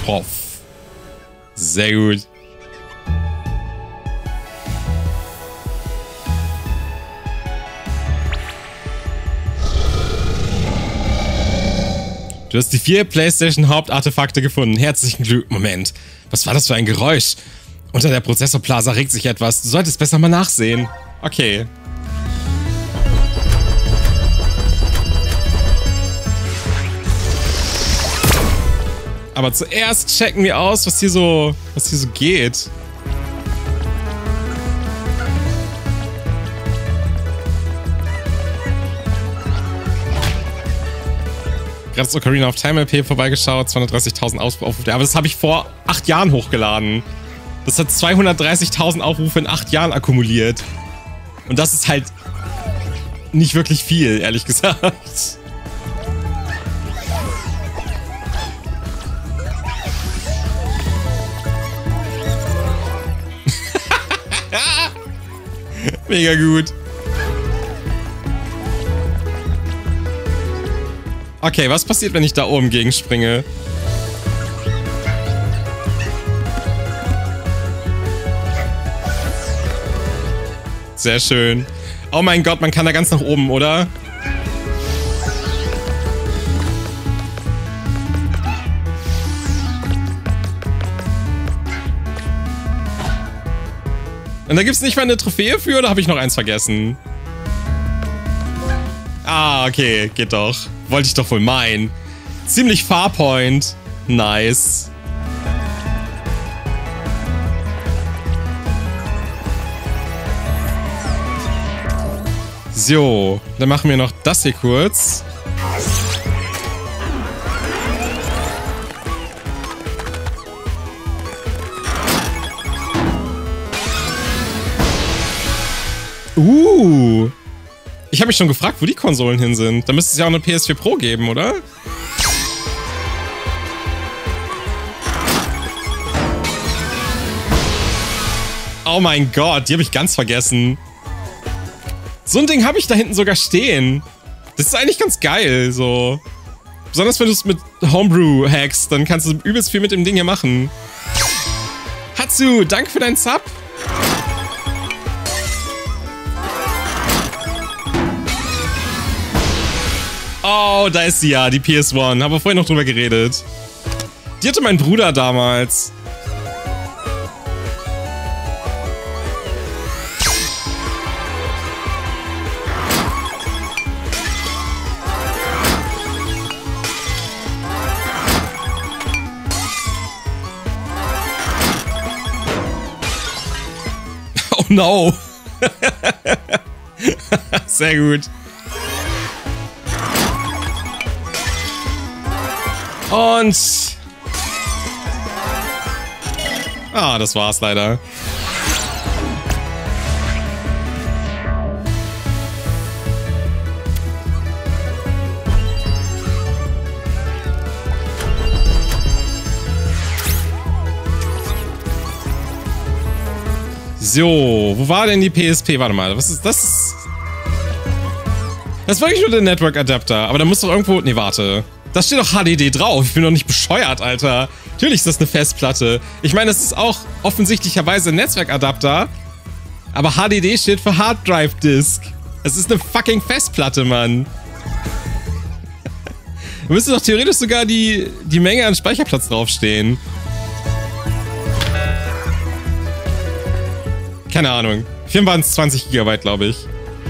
Poff. Sehr gut. Du hast die 4 PlayStation-Hauptartefakte gefunden. Herzlichen Glückwunsch. Moment, was war das für ein Geräusch? Unter der Prozessorblase regt sich etwas. Du solltest besser mal nachsehen. Okay. Aber zuerst checken wir aus, was hier so geht. Gerade so Ocarina of Time LP vorbeigeschaut, 230.000 Aufrufe. Aber das habe ich vor 8 Jahren hochgeladen. Das hat 230.000 Aufrufe in 8 Jahren akkumuliert. Und das ist halt nicht wirklich viel, ehrlich gesagt. Mega gut. Okay, was passiert, wenn ich da oben gegenspringe? Sehr schön. Oh mein Gott, man kann da ganz nach oben, oder? Und da gibt's nicht mal eine Trophäe für, oder habe ich noch eins vergessen? Ah, okay, geht doch. Wollte ich doch wohl meinen. Ziemlich Farpoint. Nice. So, dann machen wir noch das hier kurz. Ich habe mich schon gefragt, wo die Konsolen hin sind. Da müsste es ja auch eine PS4 Pro geben, oder? Oh mein Gott, die habe ich ganz vergessen. So ein Ding habe ich da hinten sogar stehen. Das ist eigentlich ganz geil, so. Besonders wenn du es mit Homebrew hackst, dann kannst du übelst viel mit dem Ding hier machen. Hatsu, danke für deinen Sub. Oh, da ist sie ja, die PS1. Haben wir vorhin noch drüber geredet. Die hatte mein Bruder damals. Oh no. Sehr gut. Und... Ah, das war's leider. So, wo war denn die PSP? Warte mal, was ist das? Das ist wirklich nur der Network Adapter, aber da muss doch irgendwo... Nee, warte. Da steht doch HDD drauf. Ich bin doch nicht bescheuert, Alter. Natürlich ist das eine Festplatte. Ich meine, das ist auch offensichtlicherweise ein Netzwerkadapter. Aber HDD steht für Hard Drive Disk. Das ist eine fucking Festplatte, Mann. Da müsste doch theoretisch sogar die Menge an Speicherplatz draufstehen. Keine Ahnung. 24 GB, glaube ich.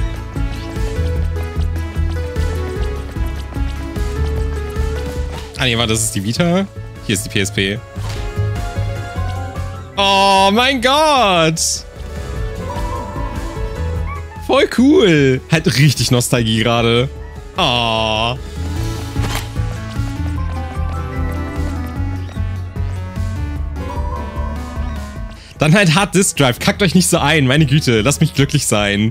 Ah, nee, warte, das ist die Vita. Hier ist die PSP. Oh mein Gott! Voll cool. Halt richtig Nostalgie gerade. Oh. Dann halt Hard Disk Drive. Kackt euch nicht so ein. Meine Güte, lasst mich glücklich sein.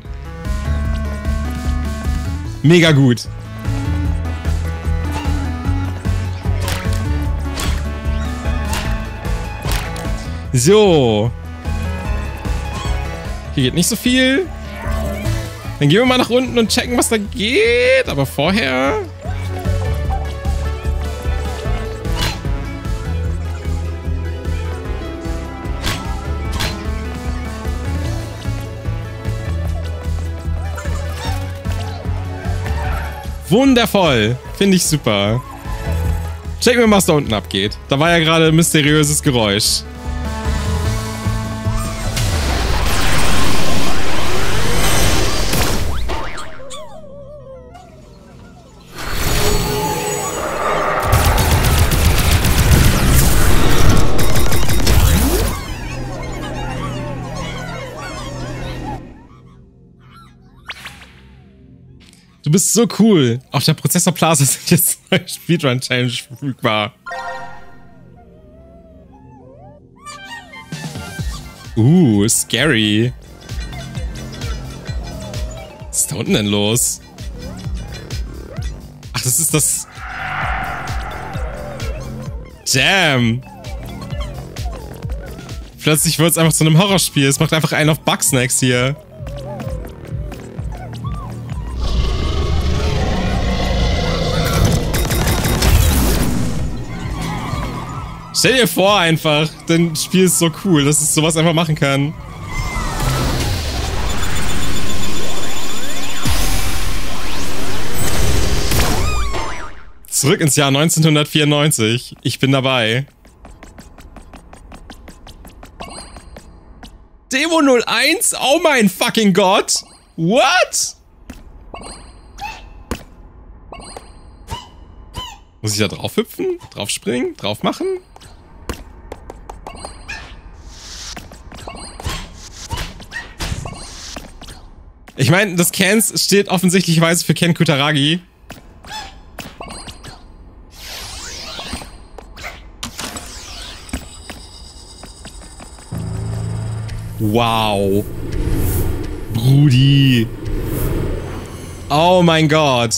Mega gut. So. Hier geht nicht so viel. Dann gehen wir mal nach unten und checken, was da geht. Aber vorher... Wundervoll. Finde ich super. Checken wir mal, was da unten abgeht. Da war ja gerade ein mysteriöses Geräusch. Du bist so cool. Auf der Prozessor Plaza sind jetzt neue Speedrun-Challenge verfügbar. Scary. Was ist da unten denn los? Ach, das ist das... Damn. Plötzlich wird es einfach zu einem Horrorspiel. Es macht einfach einen auf Bugsnacks hier. Stell dir vor einfach, dein Spiel ist so cool, dass es sowas einfach machen kann. Zurück ins Jahr 1994. Ich bin dabei. Demo 01? Oh mein fucking Gott! What? Muss ich da drauf hüpfen? Drauf springen? Drauf machen? Ich meine, das Cans steht offensichtlicherweise für Ken Kutaragi. Wow. Brudi. Oh mein Gott.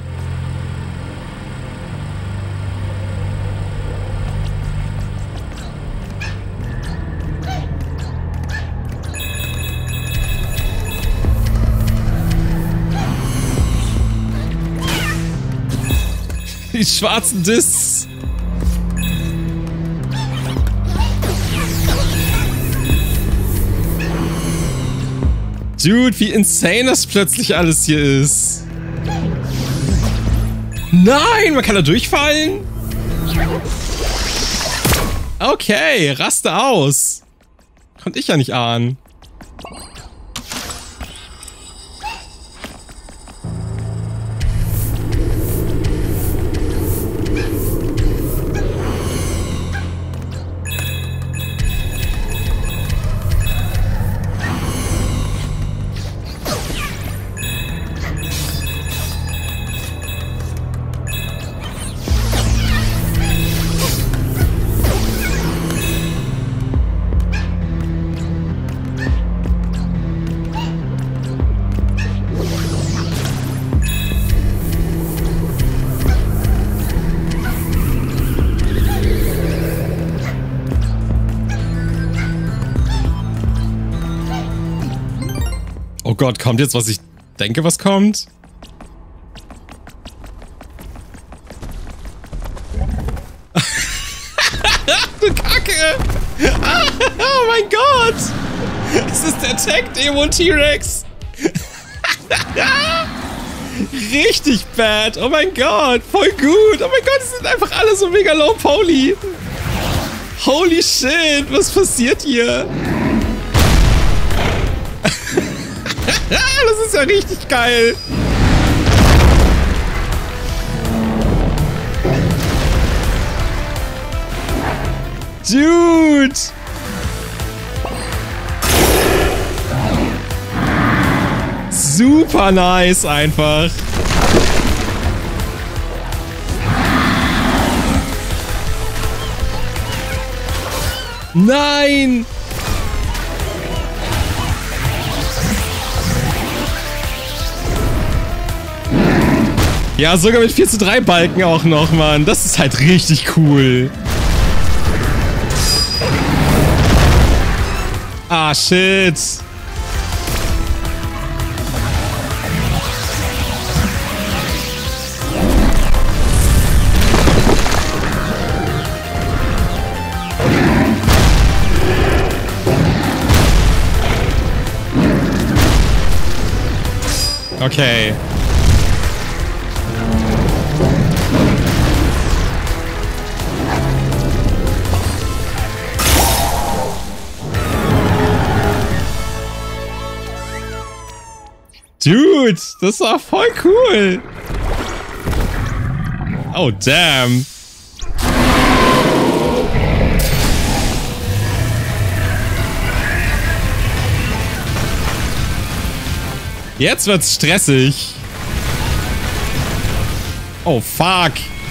Die schwarzen Discs. Dude, wie insane das plötzlich alles hier ist. Nein, man kann da durchfallen? Okay, raste aus. Konnte ich ja nicht ahnen. Oh Gott, kommt jetzt, was ich denke, was kommt? Du Kacke! Oh mein Gott! Es ist der Tech-Demo T-Rex! Richtig bad! Oh mein Gott! Voll gut! Oh mein Gott, die sind einfach alle so mega low poly! Holy shit! Was passiert hier? Das ist ja richtig geil. Dude. Super nice einfach. Nein. Ja, sogar mit 4:3 Balken auch noch, Mann. Das ist halt richtig cool. Ah, shit. Okay. Dude, das war voll cool. Oh, damn. Jetzt wird's stressig. Oh, fuck.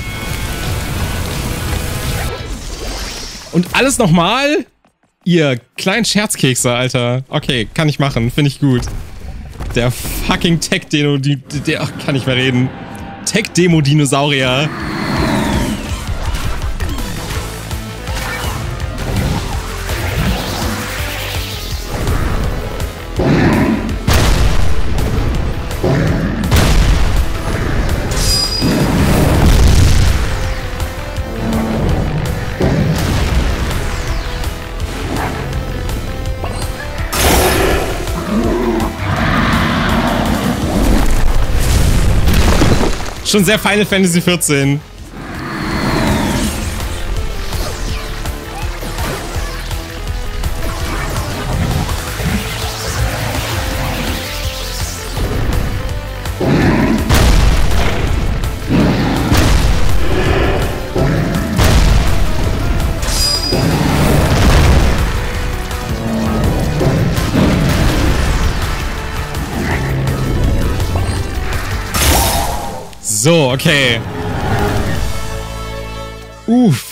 Und alles nochmal? Ihr kleinen Scherzkekse, Alter. Okay, kann ich machen. Finde ich gut. Der fucking Tech-Dino... Ach, kann nicht mehr reden. Tech-Demo-Dinosaurier. Schon sehr Final Fantasy 14. So, okay. Uff.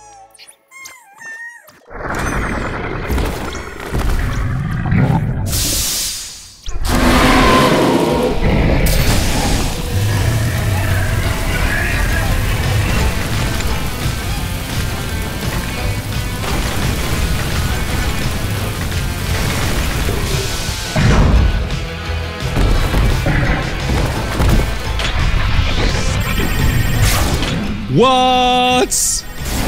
What?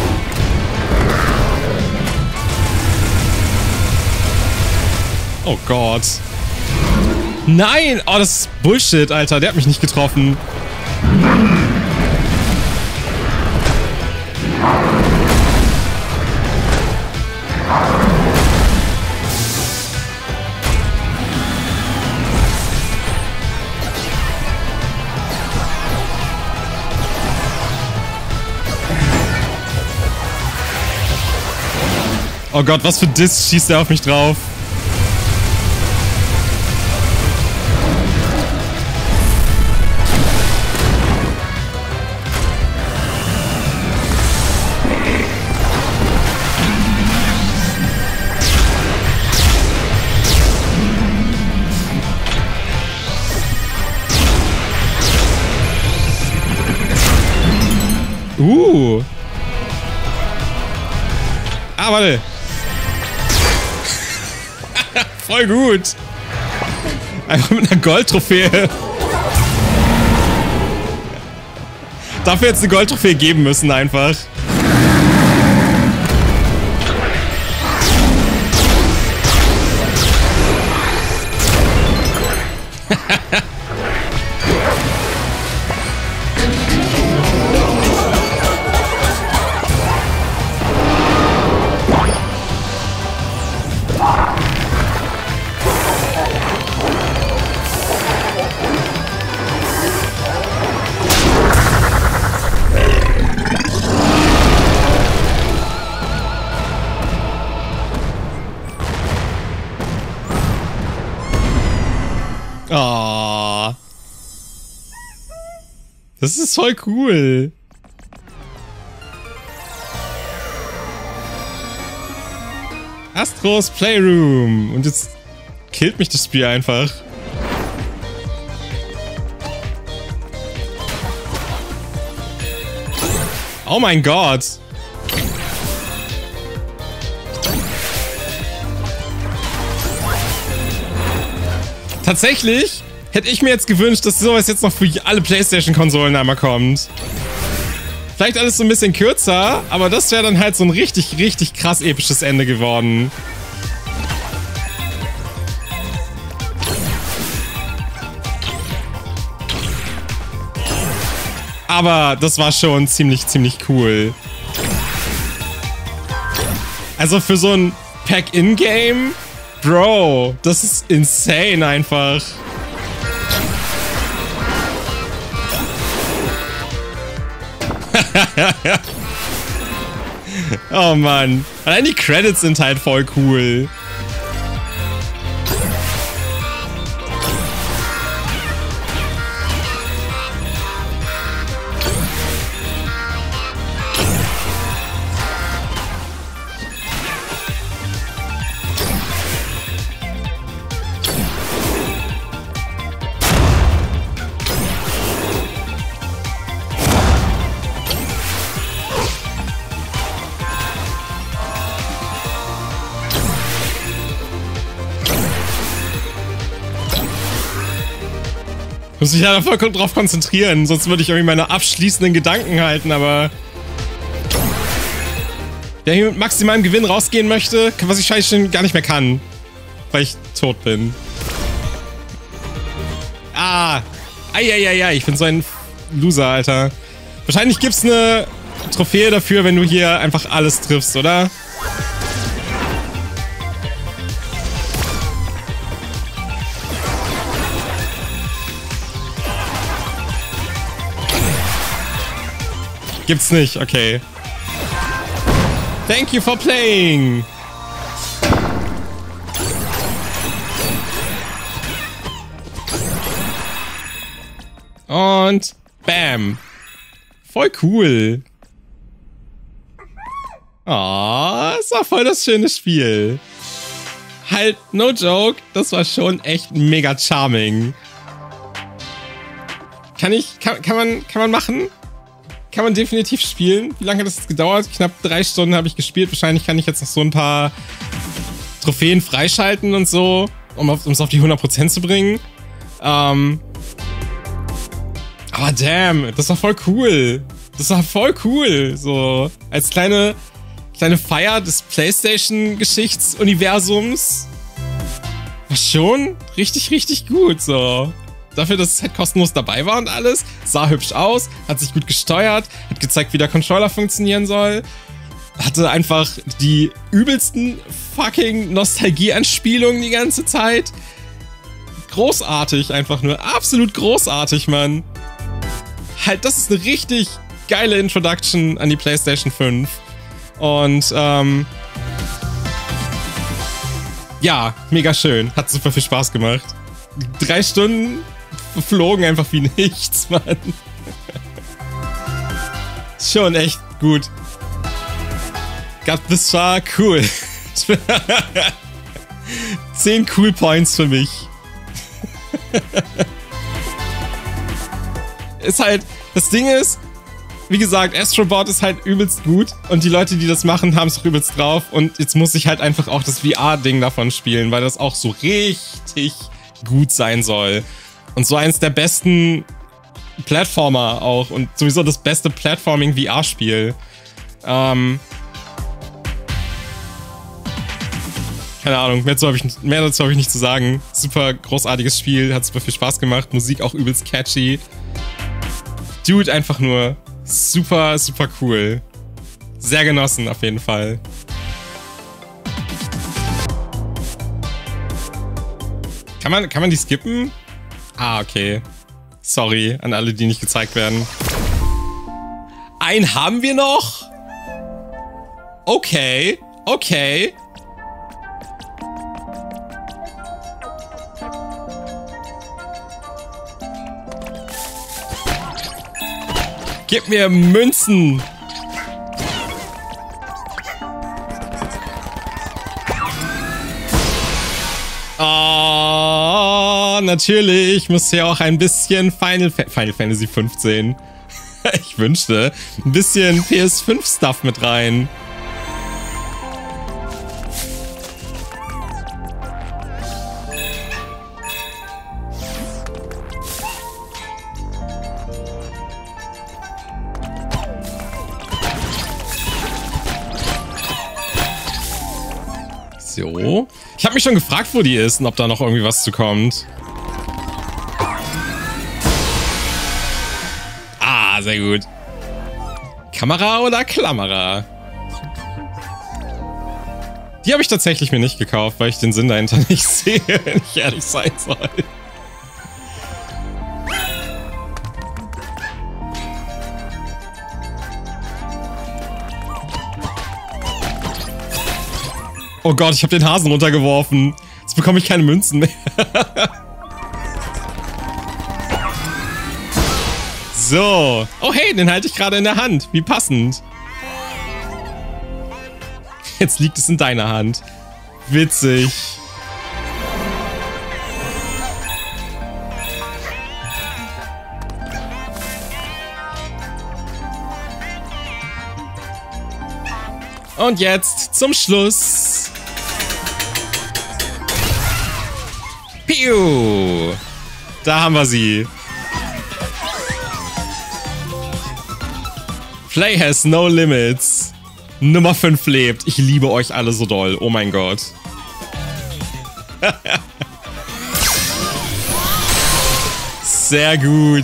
Oh Gott. Nein! Oh, das ist Bullshit, Alter. Der hat mich nicht getroffen. Oh Gott, was für Diss schießt er auf mich drauf? Ah, warte. Voll gut. Einfach mit einer Goldtrophäe. Dafür jetzt eine Goldtrophäe geben müssen, einfach. Oh. Das ist voll cool. Astros Playroom. Und jetzt killt mich das Spiel einfach. Oh mein Gott. Tatsächlich hätte ich mir jetzt gewünscht, dass sowas jetzt noch für alle PlayStation-Konsolen einmal kommt. Vielleicht alles so ein bisschen kürzer, aber das wäre dann halt so ein richtig, richtig krass episches Ende geworden. Aber das war schon ziemlich, ziemlich cool. Also für so ein Pack-In-Game... Bro, das ist insane einfach. Oh Mann. Allein die Credits sind halt voll cool. Muss mich da voll drauf konzentrieren, sonst würde ich irgendwie meine abschließenden Gedanken halten, aber... Wer hier mit maximalem Gewinn rausgehen möchte, was ich wahrscheinlich schon gar nicht mehr kann, weil ich tot bin. Ah! Eieiei, ich bin so ein Loser, Alter. Wahrscheinlich gibt's eine Trophäe dafür, wenn du hier einfach alles triffst, oder? Gibt's nicht, okay. Thank you for playing! Und bam! Voll cool! Oh, es war voll das schöne Spiel. Halt, no joke, das war schon echt mega charming. Kann man machen? Kann man definitiv spielen. Wie lange hat das jetzt gedauert? Knapp 3 Stunden habe ich gespielt. Wahrscheinlich kann ich jetzt noch so ein paar Trophäen freischalten und so, um es auf die 100% zu bringen. Aber damn, das war voll cool. Das war voll cool. So, als kleine Feier des PlayStation-Geschichtsuniversums. War schon richtig, richtig gut, so. Dafür, dass es halt kostenlos dabei war und alles. Sah hübsch aus, hat sich gut gesteuert, hat gezeigt, wie der Controller funktionieren soll. Hatte einfach die übelsten fucking Nostalgie-Anspielungen die ganze Zeit. Großartig einfach nur. Absolut großartig, Mann. Halt, das ist eine richtig geile Introduction an die PlayStation 5. Und, ja, mega schön. Hat super viel Spaß gemacht. 3 Stunden flogen einfach wie nichts, Mann. Schon echt gut. Gott, das war cool. 10 Cool Points für mich. Ist halt, das Ding ist, wie gesagt, Astrobot ist halt übelst gut und die Leute, die das machen, haben es auch übelst drauf und jetzt muss ich halt einfach auch das VR-Ding davon spielen, weil das auch so richtig gut sein soll. Und so eins der besten Plattformer auch und sowieso das beste Platforming-VR-Spiel. Keine Ahnung, mehr dazu habe ich nicht zu sagen. Super großartiges Spiel, hat super viel Spaß gemacht, Musik auch übelst catchy. Dude, einfach nur super, super cool. Sehr genossen auf jeden Fall. Kann man die skippen? Ah, okay. Sorry an alle, die nicht gezeigt werden. Einen haben wir noch? Okay, okay. Gib mir Münzen. Oh, natürlich muss ja auch ein bisschen Final Fantasy 15. Ich wünschte, ein bisschen PS5-Stuff mit rein. So. Ich habe mich schon gefragt, wo die ist und ob da noch irgendwie was zu kommt. Ah, sehr gut. Kamera oder Klammerer? Die habe ich tatsächlich mir nicht gekauft, weil ich den Sinn dahinter nicht sehe, wenn ich ehrlich sein soll. Oh Gott, ich habe den Hasen runtergeworfen. Jetzt bekomme ich keine Münzen mehr. So. Oh hey, den halte ich gerade in der Hand. Wie passend. Jetzt liegt es in deiner Hand. Witzig. Und jetzt zum Schluss. Piu! Da haben wir sie. Play has no limits. Nummer 5 lebt. Ich liebe euch alle so doll. Oh mein Gott. Sehr gut.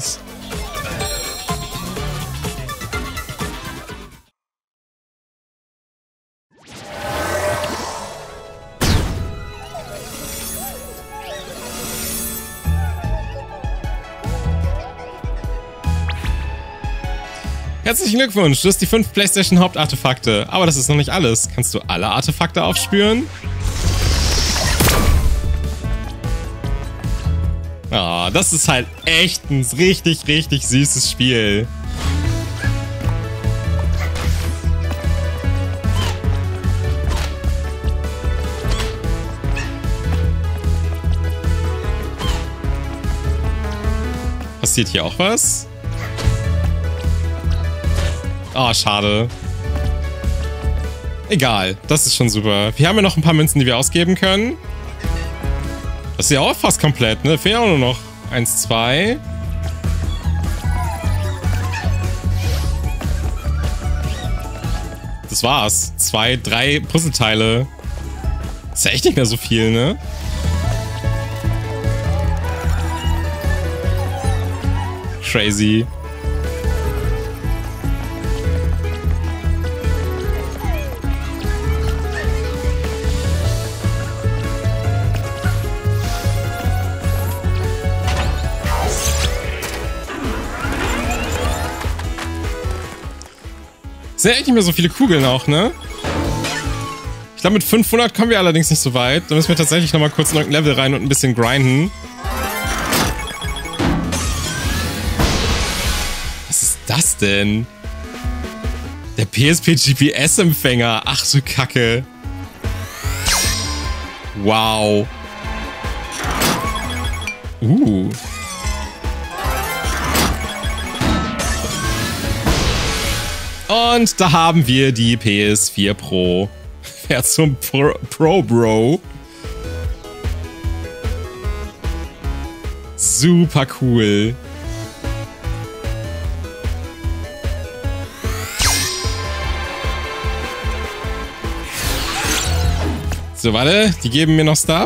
Herzlichen Glückwunsch, du hast die 5 PlayStation Hauptartefakte. Aber das ist noch nicht alles. Kannst du alle Artefakte aufspüren? Ah, das ist halt echt ein richtig, richtig süßes Spiel. Passiert hier auch was? Oh, schade. Egal, das ist schon super. Wir haben ja noch ein paar Münzen, die wir ausgeben können. Das ist ja auch fast komplett, ne? Fehlen auch nur noch 1, 2. Das war's. 2, 3 Puzzleteile. Ist ja echt nicht mehr so viel, ne? Crazy. Sind ja echt nicht mehr so viele Kugeln auch, ne? Ich glaube, mit 500 kommen wir allerdings nicht so weit. Da müssen wir tatsächlich nochmal kurz in irgendein Level rein und ein bisschen grinden. Was ist das denn? Der PSP GPS-Empfänger. Ach du Kacke. Wow. Und da haben wir die PS4 Pro. Wer zum Pro Bro. Super cool. So, warte, die geben mir noch Stuff.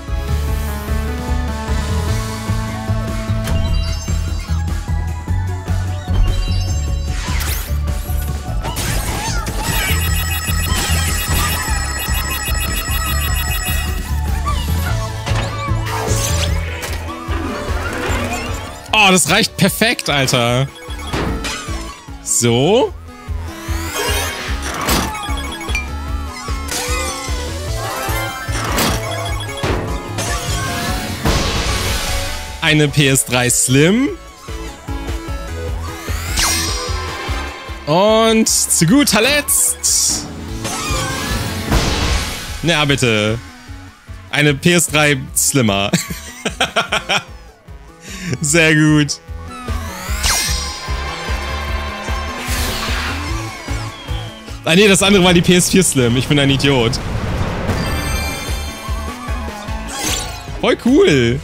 Oh, das reicht perfekt, Alter. So. Eine PS3 Slim. Und zu guter Letzt. Na bitte. Eine PS3 Slimmer. Sehr gut. Ah nee, das andere war die PS4 Slim. Ich bin ein Idiot. Voll cool.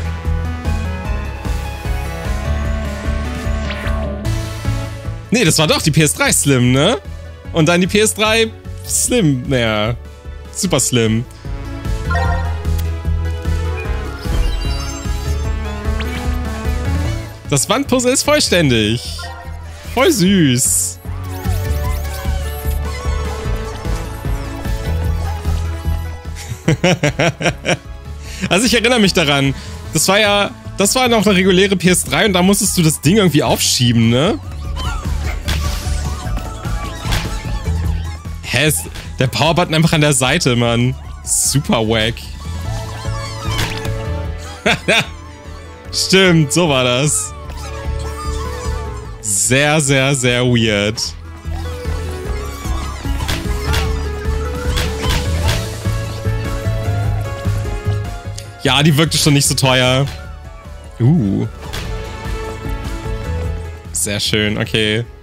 Nee, das war doch die PS3 Slim, ne? Und dann die PS3 Slim. Naja, Super Slim. Das Wandpuzzle ist vollständig. Voll süß. Also ich erinnere mich daran. Das war noch eine reguläre PS3 und da musstest du das Ding irgendwie aufschieben, ne? Hä? Der Powerbutton einfach an der Seite, Mann. Super wack. Stimmt, so war das. Sehr, sehr, sehr weird. Ja, die wirkte schon nicht so teuer. Sehr schön, okay.